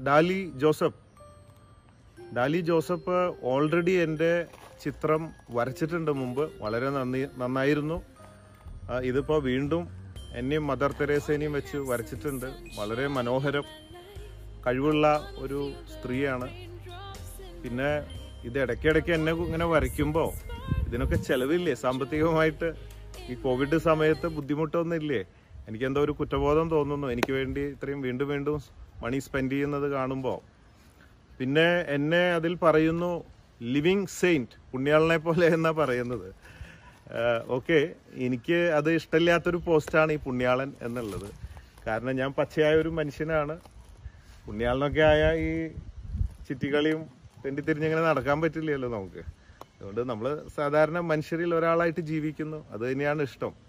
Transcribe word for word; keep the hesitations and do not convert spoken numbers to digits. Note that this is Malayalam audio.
ഡാലി ജോസഫ് ഡാലി ജോസഫ് ഓൾറെഡി എൻ്റെ ചിത്രം വരച്ചിട്ടുണ്ട് മുമ്പ്. വളരെ നന്ദി നന്നായിരുന്നു. ഇതിപ്പോൾ വീണ്ടും എന്നെയും മദർ തെരേസേനെയും വെച്ച് വരച്ചിട്ടുണ്ട്. വളരെ മനോഹരം, കഴിവുള്ള ഒരു സ്ത്രീയാണ്. പിന്നെ ഇത് ഇടയ്ക്കിടയ്ക്ക് എന്നെ ഇങ്ങനെ വരയ്ക്കുമ്പോൾ ഇതിനൊക്കെ ചിലവില്ലേ സാമ്പത്തികമായിട്ട്? ഈ കോവിഡ് സമയത്ത് ബുദ്ധിമുട്ടൊന്നും ഇല്ലേ? എനിക്കെന്തോ ഒരു കുറ്റബോധം തോന്നുന്നു, എനിക്ക് വേണ്ടി ഇത്രയും വീണ്ടും വീണ്ടും മണി സ്പെൻഡ് ചെയ്യുന്നത് കാണുമ്പോൾ. പിന്നെ എന്നെ അതിൽ പറയുന്നു ലിവിങ് സെയിൻറ്റ്, പുണ്യാളനെ പോലെ എന്നാണ് പറയുന്നത്. ഓക്കെ, എനിക്ക് അത് ഇഷ്ടമില്ലാത്തൊരു പോസ്റ്റാണ് ഈ പുണ്യാളൻ എന്നുള്ളത്. കാരണം ഞാൻ പച്ചയായ ഒരു മനുഷ്യനാണ്. പുണ്യാളനൊക്കെ ആയ ഈ ചിറ്റികളിയും തെണ്ടിത്തിരിഞ്ഞിങ്ങനെ നടക്കാൻ പറ്റില്ലല്ലോ നമുക്ക്. അതുകൊണ്ട് നമ്മൾ സാധാരണ മനുഷ്യരിൽ ഒരാളായിട്ട് ജീവിക്കുന്നു. അത് തന്നെയാണ് ഇഷ്ടം.